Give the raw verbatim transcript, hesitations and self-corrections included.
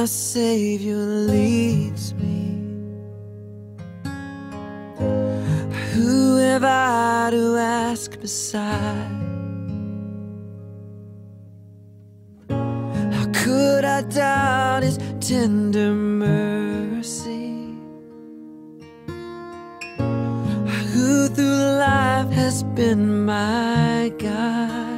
Savior leads me. Who have I to ask beside? How could I doubt His tender mercy? Who through life has been my guide?